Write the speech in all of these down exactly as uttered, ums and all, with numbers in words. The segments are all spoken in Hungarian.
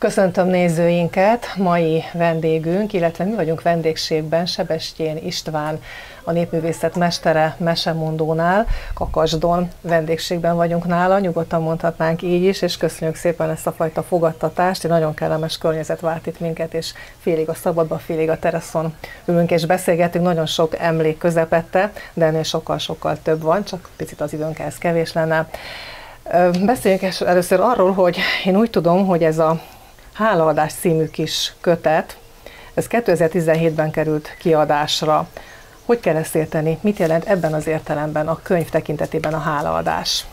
Köszöntöm nézőinket, mai vendégünk, illetve mi vagyunk vendégségben Sebestyén István, a népművészet mestere mesemondónál, Kakasdon vendégségben vagyunk nála, nyugodtan mondhatnánk így is, és köszönjük szépen ezt a fajta fogadtatást, egy nagyon kellemes környezet várt itt minket, és félig a szabadba, félig a teraszon ülünk és beszélgetünk, nagyon sok emlék közepette, de ennél sokkal-sokkal több van, csak picit az időnk ehhez kevés lenne. Beszéljünk először arról, hogy én úgy tudom, hogy ez a Hálaadás című kis kötet, ez kétezer-tizenhétben került kiadásra. Hogy kell ezt érteni? Mit jelent ebben az értelemben a könyv tekintetében a hálaadás?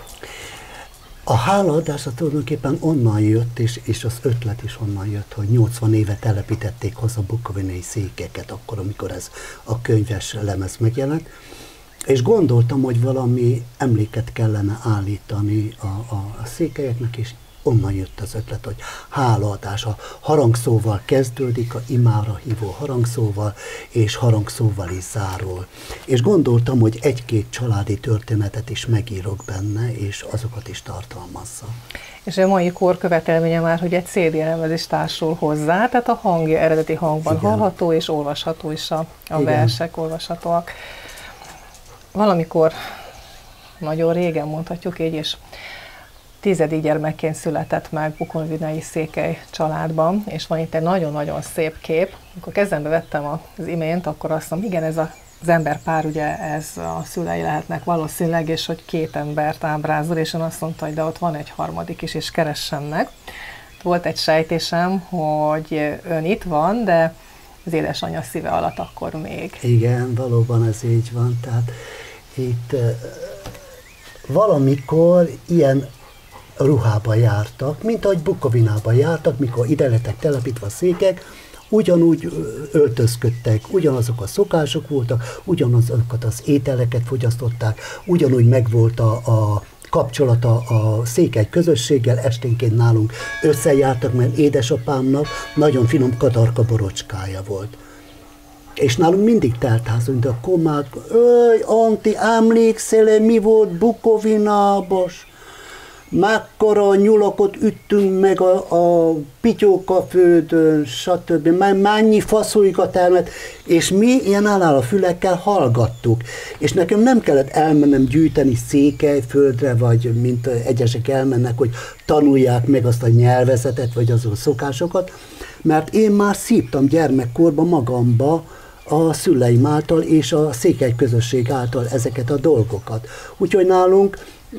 A hálaadás tulajdonképpen onnan jött, és, és az ötlet is onnan jött, hogy nyolcvan éve telepítették haza bukovinai székeket, akkor, amikor ez a könyves lemez megjelent, és gondoltam, hogy valami emléket kellene állítani a, a, a székelyeknek, és onnan jött az ötlet, hogy hálaadás. A harangszóval kezdődik, a imára hívó harangszóval, és harangszóval is zárul. És gondoltam, hogy egy-két családi történetet is megírok benne, és azokat is tartalmazza. És a mai kor követelménye már, hogy egy cé dé lemez is társul hozzá, tehát a hangja eredeti hangban igen, hallható, és olvasható is a, a versek, olvashatóak. Valamikor, nagyon régen mondhatjuk így, és tizedik gyermekként született meg bukovinai székely családban, és van itt egy nagyon-nagyon szép kép. Amikor kezembe vettem az imént, akkor azt mondom, igen, ez a, az emberpár, ugye ez a szülei lehetnek valószínűleg, és hogy két embert ábrázol, és én azt mondta, hogy de ott van egy harmadik is, és keressen meg. Volt egy sejtésem, hogy ön itt van, de az édesanyja szíve alatt akkor még. Igen, valóban ez így van. Tehát itt uh, valamikor ilyen ruhába jártak, mint ahogy Bukovinába jártak, mikor ide lettek telepítve a székek, ugyanúgy öltözködtek, ugyanazok a szokások voltak, ugyanazokat az ételeket fogyasztották, ugyanúgy megvolt a, a kapcsolata a székely közösséggel, esténként nálunk összejártak, mert édesapámnak nagyon finom kadarka borocskája volt. És nálunk mindig teltházunk, de a komák, öj, Anti, emlékszel-e, mi volt Bukovinában? Mekkora nyulakot üttünk meg a, a pityókaföldön, stb. Mennyi faszolika termet, és mi ilyen áll a fülekkel hallgattuk. És nekem nem kellett elmennem gyűjteni Székelyföldre, vagy mint egyesek elmennek, hogy tanulják meg azt a nyelvezetet, vagy azon a szokásokat, mert én már szívtam gyermekkorban magamba a szüleim által és a székely közösség által ezeket a dolgokat. Úgyhogy nálunk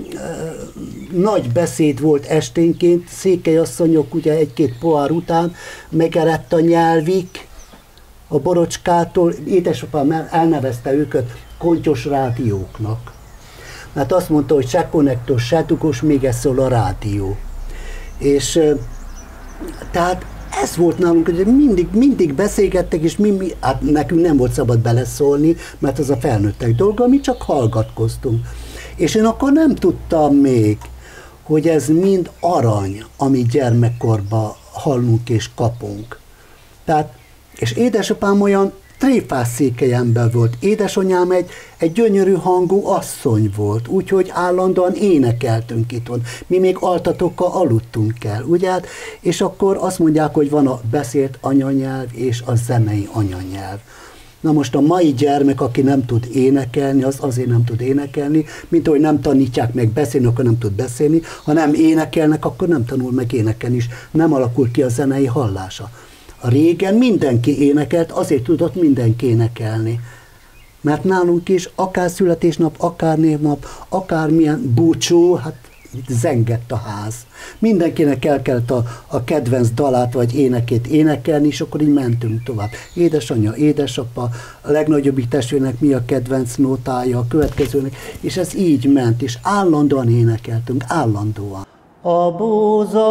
nagy beszéd volt esténként, székelyasszonyok ugye egy-két pohár után megerett a nyelvik a borocskától, édesapám elnevezte őket kontyos rádióknak. Mert azt mondta, hogy se konnektor, se dugos, még ez szól a rádió. És tehát ez volt nálunk, hogy mindig, mindig beszélgettek, és mi, mi, hát nekünk nem volt szabad beleszólni, mert az a felnőttek dolga, mi csak hallgatkoztunk. És én akkor nem tudtam még, hogy ez mind arany, amit gyermekkorban hallunk és kapunk. Tehát, és édesapám olyan tréfás székely ember volt. Édesanyám egy, egy gyönyörű hangú asszony volt, úgyhogy állandóan énekeltünk itthon. Mi még altatokkal aludtunk el, ugye? És akkor azt mondják, hogy van a beszélt anyanyelv és a zenei anyanyelv. Na most a mai gyermek, aki nem tud énekelni, az azért nem tud énekelni, mint ahogy nem tanítják meg beszélni, akkor nem tud beszélni, ha nem énekelnek, akkor nem tanul meg énekelni is, nem alakul ki a zenei hallása. A régen mindenki énekelt, azért tudott mindenki énekelni. Mert nálunk is akár születésnap, akár névnap, akármilyen búcsú, hát zengett a ház. Mindenkinek el kellett a, a kedvenc dalát vagy énekét énekelni, és akkor így mentünk tovább. Édesanyja, édesapa, a legnagyobbik testvérnek mi a kedvenc nótája, a következőnek, és ez így ment, és állandóan énekeltünk, állandóan. A búzó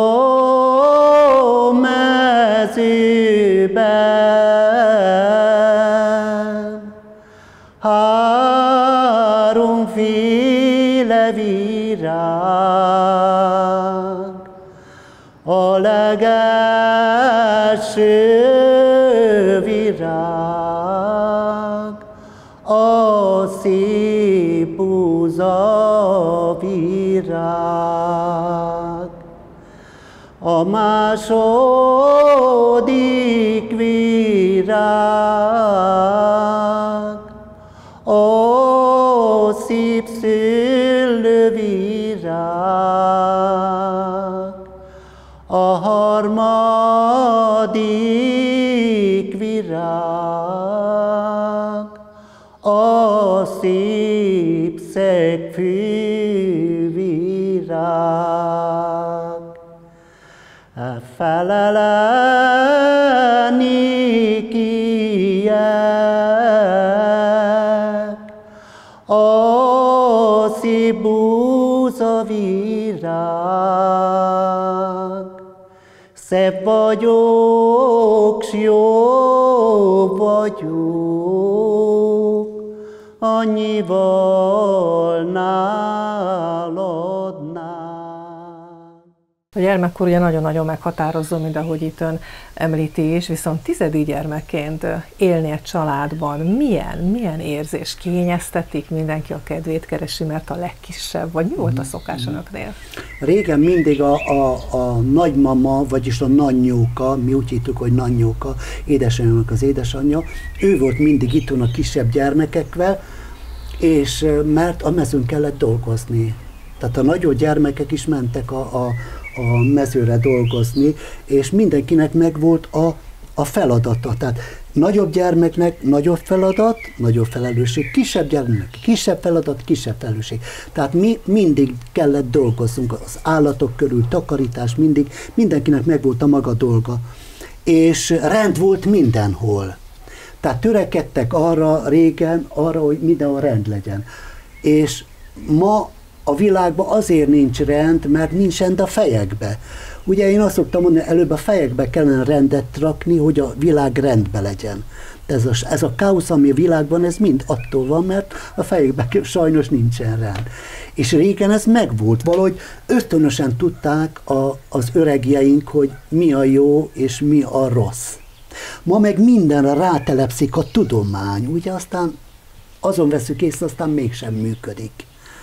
mezőben háromféle virág, a legelső virág, a szép búza virág. a második virág, ó szép szőlővirág, a harmadik virág, a szép szegfű virág. Felelni kiek, a szép búza virág, szebb vagyok, s jó vagyok, annyival náladnál. A gyermekkor ugye nagyon-nagyon meghatározó, mint ahogy itt ön említi is, viszont tizedik gyermekként élni egy családban milyen, milyen érzés? Kényeztetik, mindenki a kedvét keresi, mert a legkisebb, vagy mi volt a szokás önöknél? Régen mindig a, a, a nagymama, vagyis a nagynyóka, mi úgy hittük, hogy nagynyóka, édesanyjának az édesanyja, ő volt mindig itthon a kisebb gyermekekkel, és mert a mezőn kellett dolgozni. Tehát a nagyobb gyermekek is mentek a, a, a mezőre dolgozni, és mindenkinek megvolt a, a feladata. Tehát nagyobb gyermeknek nagyobb feladat, nagyobb felelősség, kisebb gyermeknek kisebb feladat, kisebb felelősség. Tehát mi mindig kellett dolgoznunk, az állatok körül, takarítás, mindig, mindenkinek megvolt a maga dolga. És rend volt mindenhol. Tehát törekedtek arra régen, arra, hogy mindenhol rend legyen. És ma a világban azért nincs rend, mert nincs rend a fejekbe. Ugye én azt szoktam mondani, előbb a fejekbe kellene rendet rakni, hogy a világ rendben legyen. De ez a, ez a káosz, ami a világban, ez mind attól van, mert a fejekben sajnos nincsen rend. És régen ez megvolt, valahogy ösztönösen tudták a, az öregjeink, hogy mi a jó és mi a rossz. Ma meg mindenre rátelepszik a tudomány, ugye aztán azon veszük észre, aztán mégsem működik.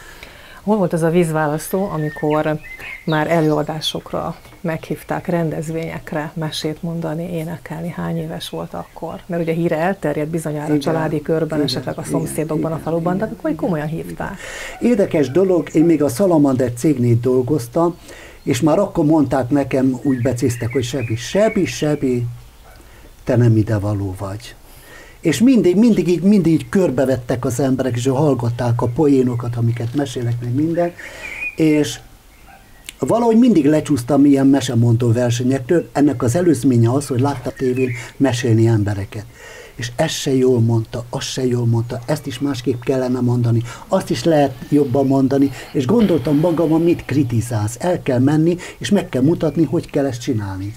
Hol volt az a vízválasztó, amikor már előadásokra meghívták, rendezvényekre mesét mondani, énekelni? Hány éves volt akkor? Mert ugye híre elterjedt bizonyára igen, családi körben, igen, esetleg a szomszédokban, igen, a faluban, igen, de akkor komolyan hívták. Érdekes dolog, én még a Salamander cégnél dolgoztam, és már akkor mondták nekem, úgy becéztek, hogy Sebi, Sebi, Sebi, te nem idevaló vagy. És mindig, mindig így, mindig így körbevettek az emberek, és hallgatták a poénokat, amiket mesélek meg minden, és valahogy mindig lecsúsztam ilyen mesemondó versenyektől. Ennek az előzménye az, hogy láttam tévén mesélni embereket. És ezt se jól mondta, azt se jól mondta, ezt is másképp kellene mondani, azt is lehet jobban mondani, és gondoltam magamon, mit kritizálsz. El kell menni, és meg kell mutatni, hogy kell ezt csinálni.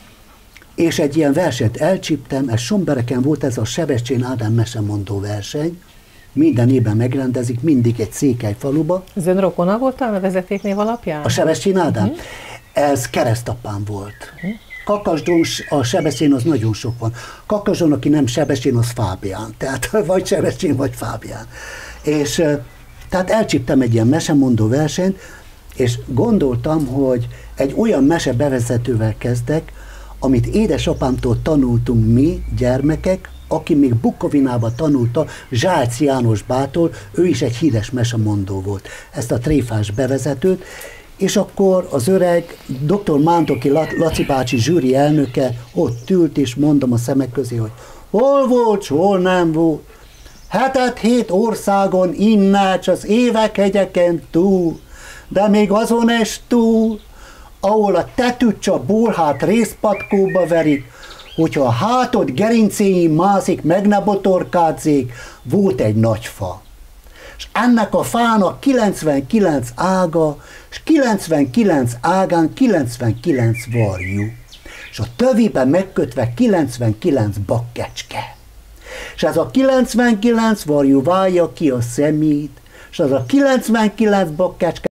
És egy ilyen versenyt elcsíptem, ez Sombereken volt, ez a Sebestyén Ádám mesemondó verseny, minden évben megrendezik, mindig egy székely faluba. Az ön rokona volt a vezetéknév alapján? A Sebestyén Ádám? Uh-huh. Ez keresztapám volt. Uh-huh. Kakasdon, a Sebestyén az nagyon sok van. Kakasdon, aki nem Sebestyén, az Fábián. Tehát vagy Sebestyén, vagy Fábián. És tehát elcsíptem egy ilyen mesemondó versenyt, és gondoltam, hogy egy olyan mese bevezetővel kezdek, amit édesapámtól tanultunk mi, gyermekek, aki még Bukovinában tanulta, Zsálc János bától, ő is egy híres mesemondó volt, ezt a tréfás bevezetőt, és akkor az öreg doktor Mántoki Laci bácsi zsűri elnöke ott ült, és mondom a szemek közé, hogy hol volt, hol nem volt. Hetet hét országon innács az évek hegyeken túl, de még azon is túl, ahol a tetűcsa bólhát részpatkóba verik, hogyha a hátod gerincéjén mászik, meg ne botorkázzék, volt egy nagy fa. És ennek a fának kilencvenkilenc ága, és kilencvenkilenc ágán kilencvenkilenc varjú. És a tövibe megkötve kilencvenkilenc bakkecske. És ez a kilencvenkilenc varjú válja ki a szemét, és az a kilencvenkilenc bakkecske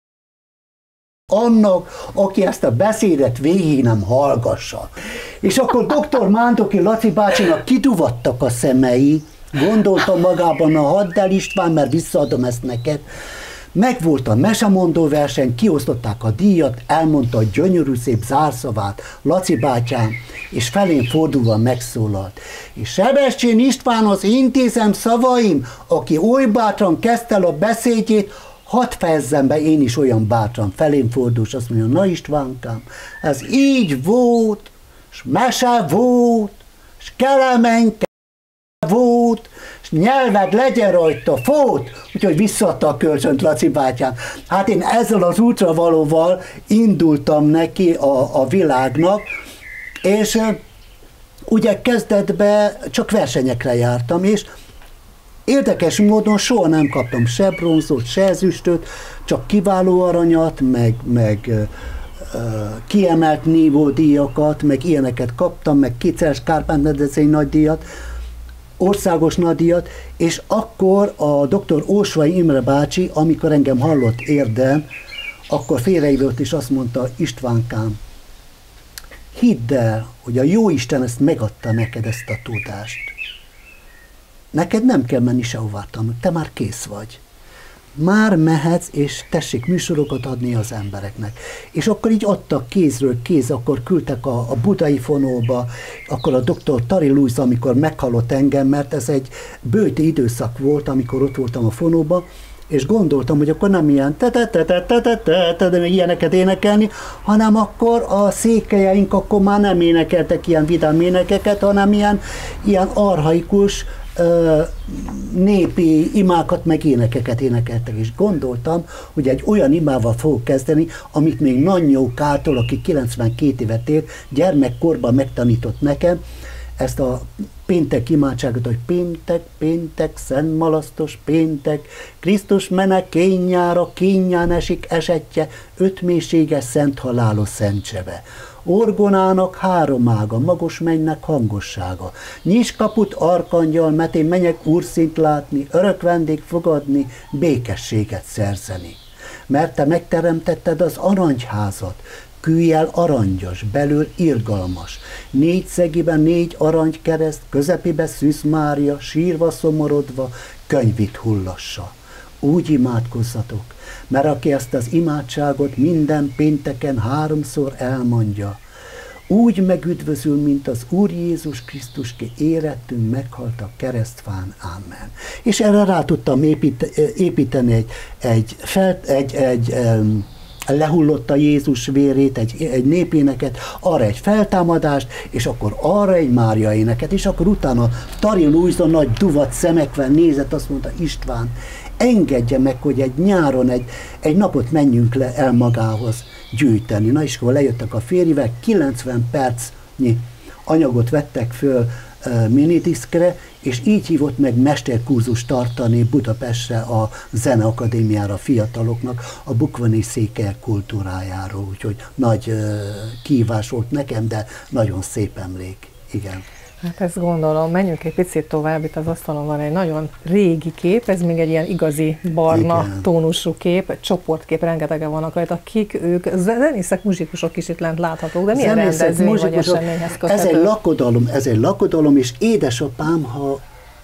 annak, aki ezt a beszédet végig nem hallgassa. És akkor doktor Mántoki Laci bácsinak kiduvattak a szemei, gondolta magában, a hadd el István, mert visszaadom ezt neked, Megvolt a mesemondó verseny, kiosztották a díjat, elmondta a gyönyörű szép zárszavát Laci bátyám, és felén fordulva megszólalt. És Sebestyén Istvánhoz intézem szavaim, aki oly bátran kezdte el a beszédjét, hadd fejezzem be én is olyan bátran, felén fordul, és azt mondja, na Istvánkám, ez így volt, s mese volt, s kelemenke volt, és nyelved legyen rajta fót, úgyhogy visszaadta a kölcsönt Laci bátyám. Hát én ezzel az útravalóval indultam neki a, a világnak, és ugye kezdetben csak versenyekre jártam, és érdekes módon soha nem kaptam se bronzot, se ezüstöt, csak kiváló aranyat, meg, meg uh, kiemelt nívódíjakat, meg ilyeneket kaptam, meg kétszeres Kárpát-medencei nagydíjat, országos nagydíjat, és akkor a doktor Ósvai Imre bácsi, amikor engem hallott érdem, akkor félreívott és azt mondta, Istvánkám, hidd el, hogy a Jóisten ezt megadta neked, ezt a tudást. Neked nem kell menni sehová tanulni, te már kész vagy. Már mehetsz, és tessék műsorokat adni az embereknek. És akkor így adtak kézről kéz, akkor küldtek a, a budai fonóba, akkor a doktor Tari Lujza, amikor meghallott engem, mert ez egy bőti időszak volt, amikor ott voltam a fonóba, és gondoltam, hogy akkor nem ilyen te-te-te-te-te-te-te, ilyeneket énekelni, hanem akkor a székelyeink akkor már nem énekeltek ilyen vidám énekeket, hanem ilyen, ilyen archaikus népi imákat, meg énekeket énekeltek, és gondoltam, hogy egy olyan imával fogok kezdeni, amit még Nanyó Kától, aki kilencvenkét évet élt, gyermekkorban megtanított nekem, ezt a péntek imádságot, hogy péntek, péntek, szent malasztos péntek, Krisztus menek kényára, kényán esik esetje, öt mélységes szent halálos szentsebe. Orgonának három ága, magos mennynek hangossága. Nyis kaput arkangyal, mert én menjek úrszint látni, örök vendég fogadni, békességet szerzeni. Mert te megteremtetted az aranyházat, kőjel arangyas, belül irgalmas. Négy szegiben négy aranykereszt, közepébe Szűz Mária, sírva szomorodva, könyvit hullassa. Úgy imádkozzatok, mert aki ezt az imádságot minden pénteken háromszor elmondja, úgy megüdvözül, mint az Úr Jézus Krisztus, ki érettünk, meghalt a keresztfán. Amen. És erre rá tudtam építeni egy, egy, fel, egy, egy um, lehullotta Jézus vérét, egy, egy népéneket, arra egy feltámadást, és akkor arra egy Mária éneket, és akkor utána Tari Lujza nagy duvat szemekvel nézett, azt mondta, István, engedje meg, hogy egy nyáron egy, egy napot menjünk le el magához gyűjteni. Na és akkor lejöttek a férjével, kilencven percnyi anyagot vettek föl uh, minidiszkre, és így hívott meg mesterkurzust tartani Budapestre a Zeneakadémiára fiataloknak, a bukvani székelyek kultúrájáról, úgyhogy nagy uh, kihívás volt nekem, de nagyon szép emlék, igen. Hát ezt gondolom, menjünk egy picit tovább, itt az asztalon van egy nagyon régi kép, ez még egy ilyen igazi barna igen. tónusú kép, egy csoportkép, rengetegen vannak rajta, kik ők, zenészek, muzsikusok is itt lent láthatók, de milyen zenészek, rendezvény vagy eseményhez köthető? Ez egy lakodalom, ez egy lakodalom, és édesapám, ha,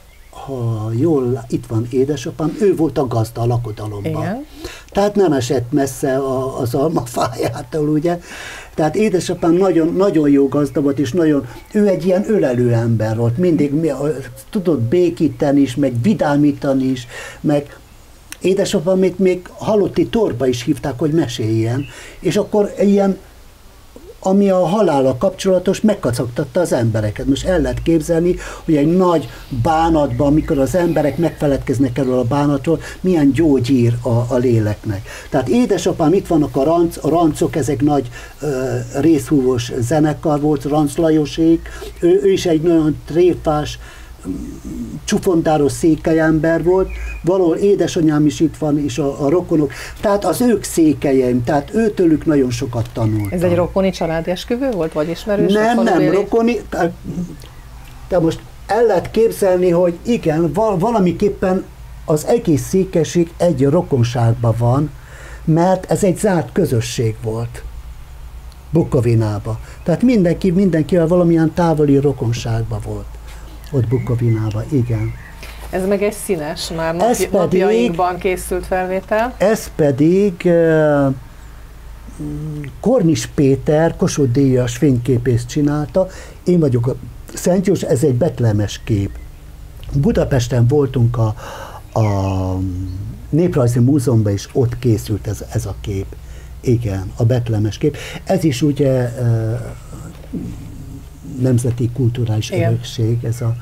ha jól, itt van édesapám, ő volt a gazda a lakodalomban. Igen. Tehát nem esett messze a, az almafájától, ugye? Tehát édesapám nagyon, nagyon jó gazda volt, és nagyon, ő egy ilyen ölelő ember volt, mindig tudott békíteni is, meg vidámítani is, meg édesapámét még halotti torba is hívták, hogy meséljen, és akkor ilyen, ami a halállal kapcsolatos, megkacagtatta az embereket. Most el lehet képzelni, hogy egy nagy bánatban, amikor az emberek megfeledkeznek erről a bánatról, milyen gyógyír a, a léleknek. Tehát édesapám, itt vannak a, ranc, a rancok, ezek nagy ö, részhúvós zenekar volt, Ranc Lajosék, ő, ő is egy nagyon tréfás, csufondáros székely ember volt, valahol édesanyám is itt van, és a, a rokonok, tehát az ők székelyeim, tehát őtőlük nagyon sokat tanultam. Ez egy rokoni családi esküvő volt, vagy ismerős? Nem, nem, rokoni, de most el lehet képzelni, hogy igen, val, valamiképpen az egész székeség egy rokonságban van, mert ez egy zárt közösség volt Bukovinába. Tehát mindenki, mindenkivel valamilyen távoli rokonságban volt ott Bukovinában, igen. Ez meg egy színes, már nap, pedig, napjainkban készült felvétel. Ez pedig uh, Kornis Péter, Kossuth-díjas fényképész csinálta. Én vagyok a Szent József, ez egy betlemes kép. Budapesten voltunk a, a Néprajzi Múzeumban, és ott készült ez, ez a kép. Igen, a betlemes kép. Ez is ugye uh, nemzeti kulturális igen. örökség, ez a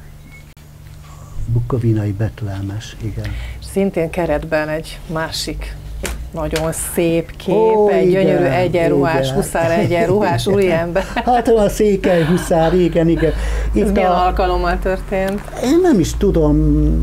bukovinai betlemes, igen. Szintén keretben egy másik nagyon szép kép, Ó, egy igen, gyönyörű egyenruhás, huszár egyenruhás úriember. Hát a székely huszár, igen, igen. Itt ez a... milyen alkalommal történt? Én nem is tudom,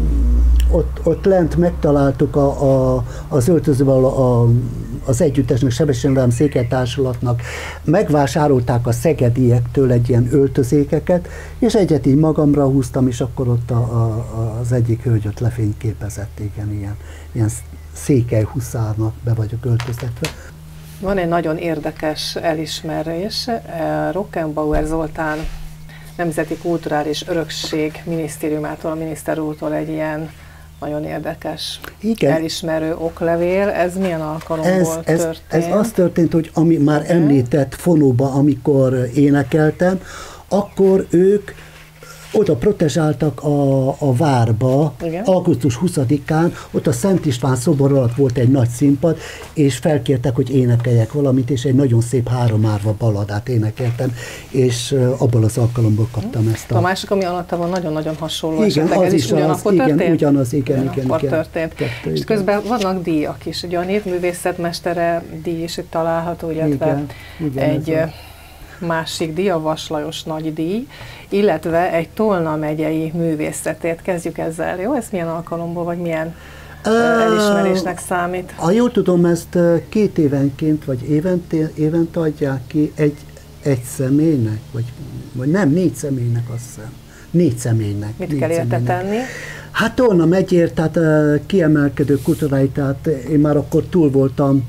ott, ott lent megtaláltuk a, a, az öltözővel a, az együttesnek, Sebestyén Vilám Székelytársulatnak, megvásárolták a szegediektől egy ilyen öltözékeket, és egyet így magamra húztam, és akkor ott a, a, az egyik hölgy ott lefényképezett, igen, ilyen, ilyen székely huszárnak be vagyok öltözetve. Van egy nagyon érdekes elismerés, Rockenbauer Zoltán Nemzeti Kulturális Örökség Minisztériumától, a miniszter úrtól egy ilyen nagyon érdekes igen. elismerő oklevél. Ez milyen alkalomból ez, ez, történt? Ez az történt, hogy ami már említett fonóba, amikor énekeltem, akkor ők oda protezsáltak a, a várba, igen. augusztus huszadikán, ott a Szent István szobor alatt volt egy nagy színpad, és felkértek, hogy énekeljek valamit, és egy nagyon szép háromárva balladát énekeltem, és abból az alkalomból kaptam ezt a... A másik, ami alatta van, nagyon-nagyon hasonló, igen, esetleg ez is ugyanakkor az, történt? Igen, ugyanaz, igen, igen. Ugyanakkor igen, történt. Kettő, és közben vannak díjak is, ugye a Népművészetmestere díj is itt található, illetve igen, igen, egy másik díj, a Vas Lajos nagy díj, illetve egy Tolna megyei művészetért. Kezdjük ezzel, jó? Ez milyen alkalomból, vagy milyen uh, elismerésnek számít? Ha jól tudom, ezt két évenként, vagy évente, évente adják ki egy, egy személynek, vagy, vagy nem, négy személynek, azt hiszem. Négy személynek. Mit négy kell érte tenni? Hát Tolna megyért, tehát uh, kiemelkedő kultúrái, tehát én már akkor túl voltam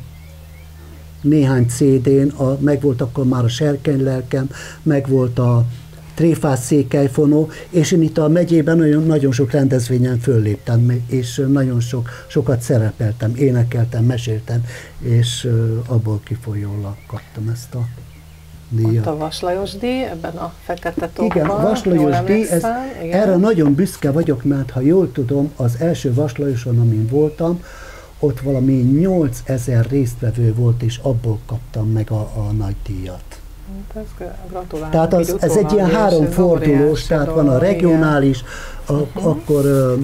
néhány cé dén, a, meg volt akkor már a Serkeny lelkem, meg volt a Tréfás Székelyfonó, és én itt a megyében nagyon, nagyon sok rendezvényen fölléptem, és nagyon sok, sokat szerepeltem, énekeltem, meséltem, és abból kifolyólag kaptam ezt a díjat. Ott a Vas Lajos díj, ebben a fekete tokban. Igen, Vas Lajos díj, ez, erre nagyon büszke vagyok, mert ha jól tudom, az első Vas Lajoson, amin voltam, ott valami nyolcezer résztvevő volt, és abból kaptam meg a, a nagy díjat. Gratulálok. Tehát az, ez egy ilyen háromfordulós, tehát van a regionális, a, uh-huh. akkor ö,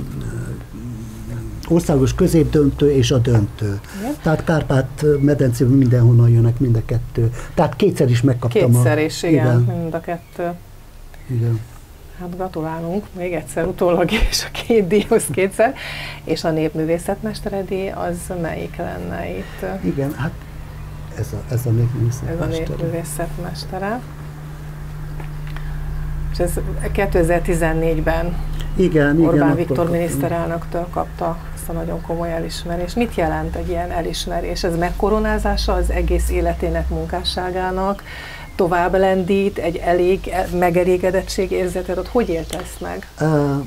országos középdöntő és a döntő. Igen. Tehát Kárpát-medencében mindenhonnan jönnek mind a kettő. Tehát kétszer is megkaptam. Kétszer a, is, igen, igen, mind a kettő. Igen. Hát gratulálunk még egyszer utólag is a két díjhoz kétszer. És a Népművészetmestere díj, az melyik lenne itt? Igen, hát ez a, ez a Népművészetmestere. Ez a Népművészetmestere. És ez kétezer-tizennégyben igen, Orbán igen, Viktor miniszterelnöktől kapta ezt a nagyon komoly elismerést. Mit jelent egy ilyen elismerés? Ez megkoronázása az egész életének, munkásságának? Tovább lendít, egy elég megelégedettség érzetet, ott hogy élte ezt meg? Uh,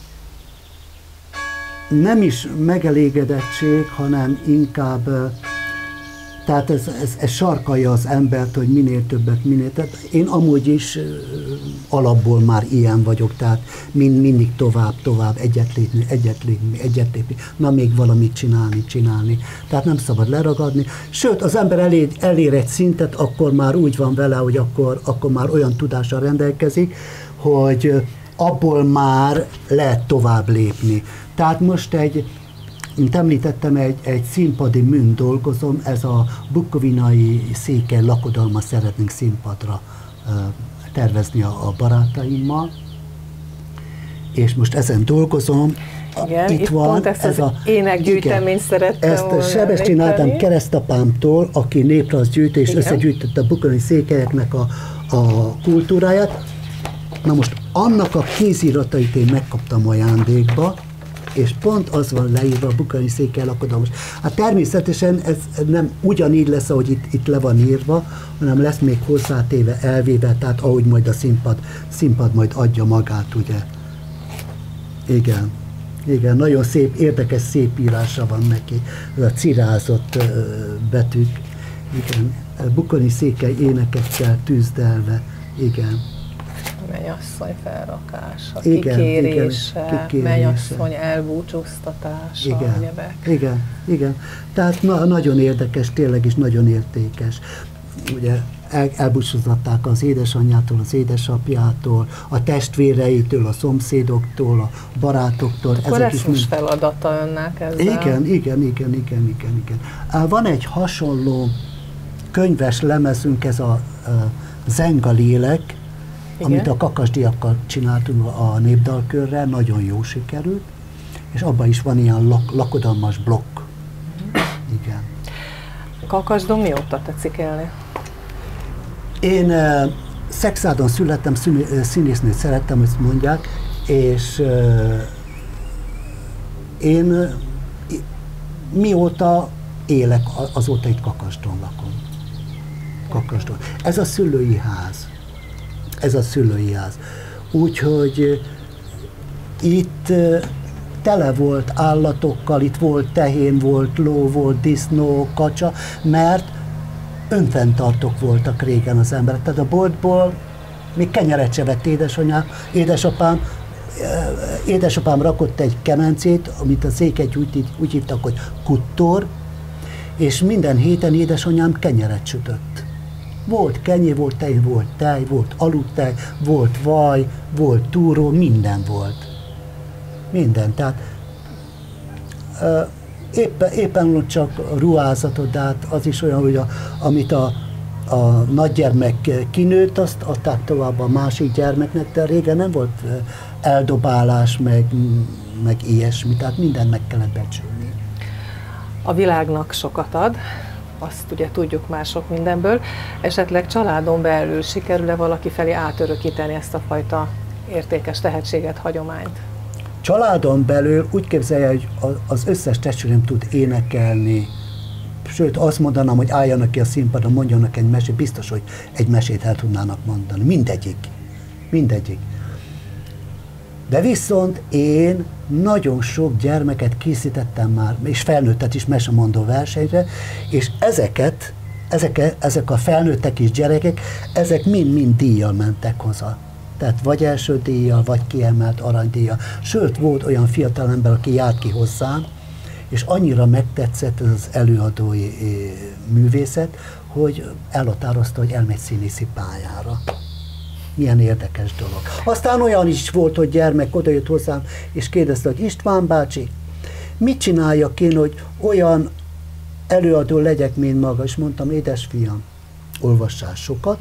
nem is megelégedettség, hanem inkább, uh, tehát ez, ez, ez sarkalja az embert, hogy minél többet, minél többet. Én amúgy is uh, alapból már ilyen vagyok, tehát mind, mindig tovább, tovább, egyet lépni, egyet lépni, egyet lépni, na még valamit csinálni, csinálni. Tehát nem szabad leragadni. Sőt, az ember elér, elér egy szintet, akkor már úgy van vele, hogy akkor, akkor már olyan tudással rendelkezik, hogy abból már lehet tovább lépni. Tehát most egy, mint említettem, egy, egy színpadi műn dolgozom, ez a bukovinai székely lakodalma szeretnénk színpadra uh, tervezni a, a barátaimmal, és most ezen dolgozom. Igen, itt, itt van pont ezt ez az a énekgyűjteményt szerettem ezt volna Sebestyén Ádám keresztapámtól, aki néprajzgyűjtő és összegyűjtette a bukovinai székelyeknek a, a kultúráját. Na most annak a kéziratait én megkaptam ajándékba, és pont az van leírva a bukovinai székely lakodalmas. Hát természetesen ez nem ugyanígy lesz, ahogy itt, itt le van írva, hanem lesz még hozzátéve, elvéve, tehát ahogy majd a színpad, színpad majd adja magát, ugye. Igen. Igen, nagyon szép, érdekes szép írása van neki, a cirázott betűk. Igen, Bukoni Székely énekekkel tüzdelve, igen. Mennyasszony felrakása, igen, kikérése, igen, kikérése, mennyasszony elbúcsúztatása, igen, egyebek. Igen, igen. Tehát na, nagyon érdekes, tényleg is nagyon értékes. Ugye el, elbúcsúztatták az édesanyjától, az édesapjától, a testvéreitől, a szomszédoktól, a barátoktól. Akkor ez is most feladata önnek ezzel. Igen, igen, igen, igen, igen, igen. Van egy hasonló könyves lemezünk, ez a, a Zenga lélek, igen, amit a kakasdiakkal csináltunk a népdalkörrel, nagyon jó sikerült, és abban is van ilyen lak, lakodalmas blokk. Igen. Kakasdon mióta tetszik élni? Én uh, Szexádon születtem, színésznőt szerettem, ezt mondják, és uh, én uh, mióta élek, azóta itt Kakasdon lakom. Kakasdon. Ez a szülői ház. Ez a szülői ház. Úgyhogy itt tele volt állatokkal, itt volt tehén, volt ló, volt disznó, kacsa, mert önfenntartók voltak régen az emberek. Tehát a boltból még kenyeret se vett édesanyám, édesapám, édesapám rakott egy kemencét, amit a Székely úgy, úgy hívtak, hogy kuttor, és minden héten édesanyám kenyeret sütött. Volt kenyér, volt tej, volt tej, volt aludtej, volt vaj, volt túró, minden volt. Minden. Tehát uh, éppen, éppen csak a ruházatot, de hát az is olyan, hogy a, amit a, a nagygyermek kinőtt, azt adták tovább a másik gyermeknek, de régen nem volt eldobálás, meg, meg ilyesmi, tehát mindent meg kellett becsülni. A világnak sokat ad, azt ugye tudjuk már sok mindenből, esetleg családon belül sikerül-e valaki felé átörökíteni ezt a fajta értékes tehetséget, hagyományt? Családon belül úgy képzelje, hogy az összes testvérem tud énekelni, sőt azt mondanám, hogy álljanak ki a színpadon, mondjanak egy mesét, biztos, hogy egy mesét el tudnának mondani. Mindegyik. Mindegyik. De viszont én nagyon sok gyermeket készítettem már, és felnőttet is mesemondó versenyre, és ezeket, ezek, ezek a felnőttek és gyerekek, ezek mind-mind díjjal mentek hozzá. Tehát vagy első díjjal, vagy kiemelt aranydíjjal. Sőt, volt olyan fiatal ember, aki járt ki hozzám, és annyira megtetszett ez az előadói művészet, hogy elhatározta, hogy elmegy színészi pályára. Milyen érdekes dolog. Aztán olyan is volt, hogy gyermek odajött hozzám, és kérdezte, hogy István bácsi, mit csináljak én, hogy olyan előadó legyek, mint maga? És mondtam, édesfiam, olvassál sokat,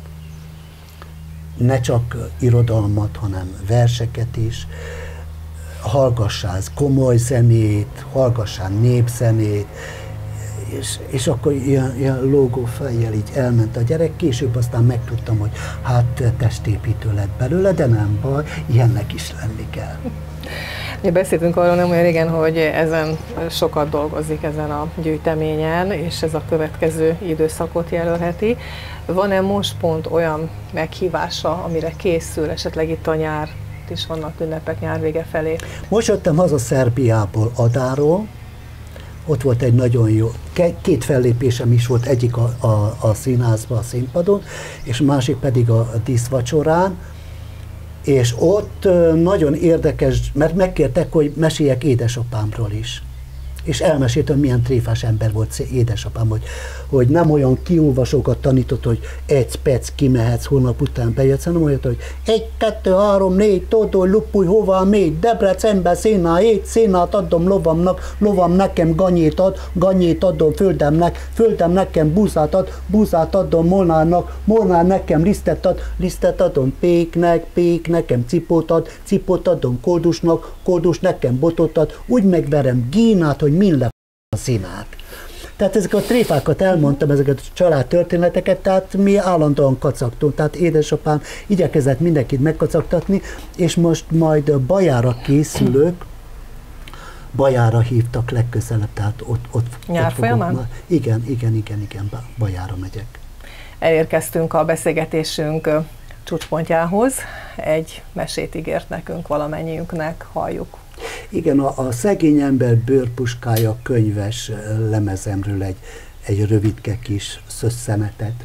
ne csak irodalmat, hanem verseket is, hallgassál komoly zenét, hallgassál népzenét, és, és akkor ilyen, ilyen lógó fejjel így elment a gyerek, később aztán megtudtam, hogy hát testépítő lett belőle, de nem baj, ilyennek is lenni kell. Beszéltünk arról nem olyan régen, hogy ezen sokat dolgozik ezen a gyűjteményen, és ez a következő időszakot jelölheti. Van-e most pont olyan meghívása, amire készül, esetleg itt a nyár, is vannak ünnepek nyárvége felé? Most jöttem haza Szerbiából, Adáról, ott volt egy nagyon jó, két fellépésem is volt, egyik a, a, a színházban, a színpadon, és másik pedig a, a díszvacsorán, és ott nagyon érdekes, mert megkértek, hogy meséljek édesapámról is. És elmeséltem, milyen tréfás ember volt édesapám, hogy, hogy nem olyan kiolvasókat tanított, hogy egy perc kimehetsz, holnap után bejössz, hanem olyat, hogy egy, kettő, három, négy, todolj, lupulj, hova mégy, Debrecenbe, szénál, ét, szénát adom lovamnak, lovam nekem ganyét ad, ganyét adom földemnek, földem nekem búzát ad, búzát adom Molnárnak, Molnár nekem lisztet ad, lisztet adom péknek, pék nekem cipót ad, cipót adom koldusnak, koldus nekem botot ad, úgy megverem Gínát, hogy min le a színát. Tehát ezek a tréfákat elmondtam, ezeket a családtörténeteket, tehát mi állandóan kacagtunk, tehát édesapám igyekezett mindenkit megkacagtatni, és most majd Bajára készülök, Bajára hívtak legközelebb, tehát ott, ott, Nyár folyamán? Igen, igen, igen, igen, Bajára megyek. Elérkeztünk a beszélgetésünk csúcspontjához, egy mesét ígért nekünk valamennyiünknek, halljuk. Igen, a, a Szegény ember bőrpuskája könyves lemezemről egy, egy rövidke kis szösszenetet.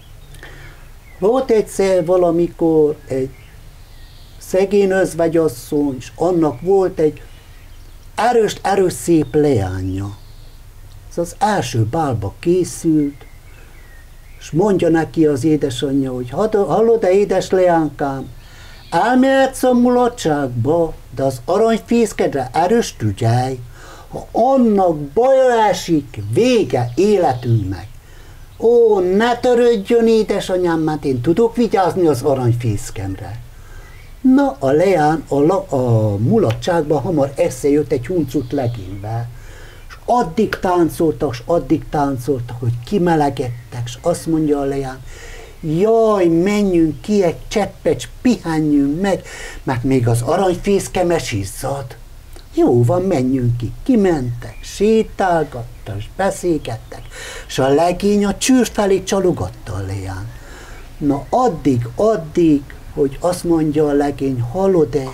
Volt egyszer valamikor egy szegény özvegyasszony, és annak volt egy erős, erős szép leánya. Ez az első bálba készült, és mondja neki az édesanyja, hogy hallod-e, édes leánkám, elmehetsz a mulatságba, de az aranyfészkedre erős tügyelj, ha annak baja esik, vége életünknek. Ó, ne törődjön, édesanyám, mert én tudok vigyázni az aranyfészkemre. Na, a leán a, la, a mulatságban hamar eszejött egy huncut legénybe, és addig táncoltak, és addig táncoltak, hogy kimelegedtek, és azt mondja a leán, jaj, menjünk ki egy cseppet, pihenjünk meg, mert még az aranyfészkemes izzad. Jó van, menjünk ki. Kimentek, sétálgattak, és beszélgettek, és a legény a csűr felé csalogatta a leán. Na addig, addig, hogy azt mondja a legény, hallod-e,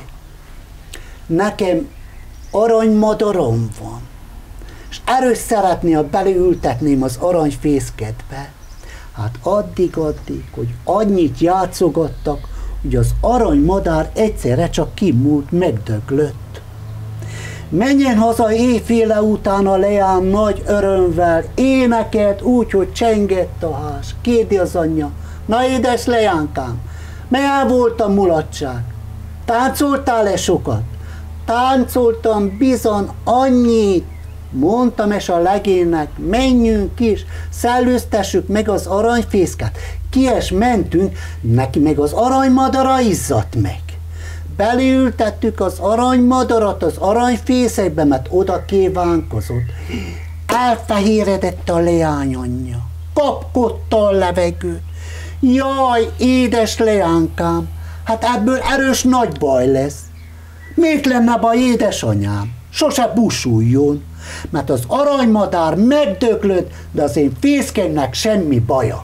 nekem aranymadarom van, és erős szeretné, ha beleültetném az aranyfészkedbe. Hát addig-addig, hogy annyit játszogattak, hogy az aranymadár egyszerre csak kimúlt, megdöglött. Menjen haza éjféle után a leán nagy örömvel, énekelt úgy, hogy csengett a ház. Kérdi az anyja, na édes leánkám, melyel volt a mulatság? Táncoltál-e sokat? Táncoltam bizony annyit, mondtam és a legénynek, menjünk is, szellőztessük meg az aranyfészket. Kies mentünk, neki meg az aranymadara izzadt meg. Beleültettük az aranymadarat az aranyfészekbe, mert oda kívánkozott. Elfehéredett a leány anyja, kapkodta a levegőt. Jaj, édes leánkám, hát ebből erős nagy baj lesz. Miért lenne baj, édesanyám? Sose busuljon, mert az aranymadár megdöglött, de az én fészkemnek semmi baja.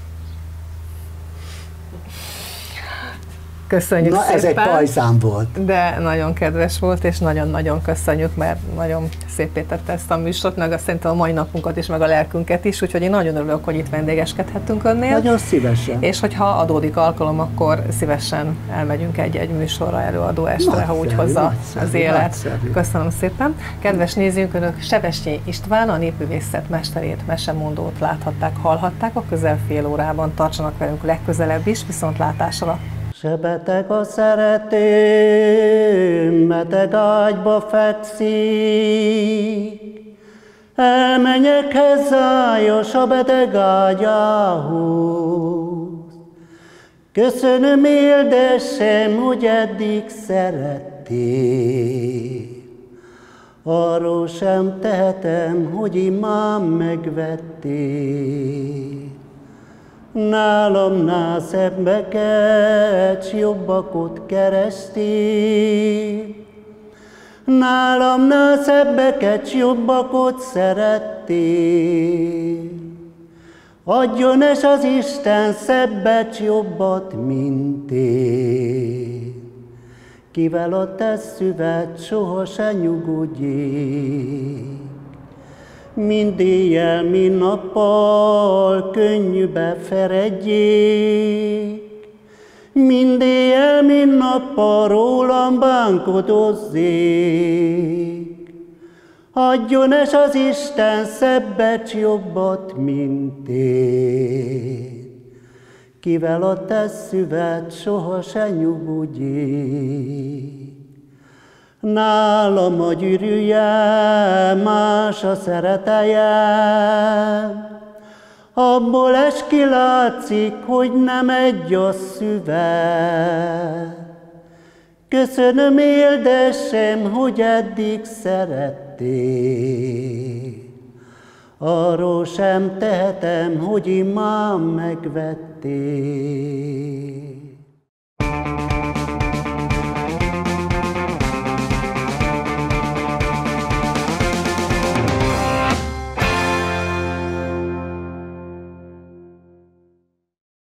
Köszönjük Na, szépen. ez egy pajzán volt. De nagyon kedves volt, és nagyon-nagyon köszönjük, mert nagyon szépé tette ezt a műsort, meg azt szerintem a mai napunkat is, meg a lelkünket is, úgyhogy én nagyon örülök, hogy itt vendégeskedhettünk önnél. Nagyon szívesen. És hogyha adódik alkalom, akkor szívesen elmegyünk egy-egy műsorra, előadó estre, nagyszerű, ha úgy hozza nagyszerű, az élet. Nagyszerű. Köszönöm szépen. Kedves nézőink, önök Sebestyén István, a népművészet mesterét, mesemondót láthatták, hallhatták a közel fél órában. Tartsanak velünk legközelebb is, viszontlátásra! Se beteg a szeretőm, beteg ágyba fekszik, elmenjek hozzájos a beteg ágyához. Köszönöm, édesem, hogy eddig szerettél, arról sem tehetem, hogy imám megvettél. Nálamnál szebbeket, s jobbakot kerestél. Nálamnál szebbeket, s jobbakot szerettél. Adjon es az Isten szebbet, s jobbat, mint én. Kivel a te szüvet, soha se nyugodjék. Mind éjjel, mind nappal könnyűbe feredjék. Mind éjjel, mind nappal rólam bánkodozzék. Adjon es az Isten szebbet, jobbat, mint én. Kivel a te szüvet, soha se nyugodjék. Nálam a gyűrűje, más a szereteje, abból es kilátszik, hogy nem egy a szüve. Köszönöm, édesem, hogy eddig szerettél, arról sem tehetem, hogy imám megvettél.